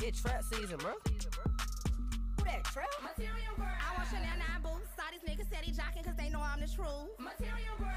It's trap season, bro. Who that trap? Material girl. I want Chanel 9 boots. Saw these niggas said he jocking cause they know I'm the truth. Material girl.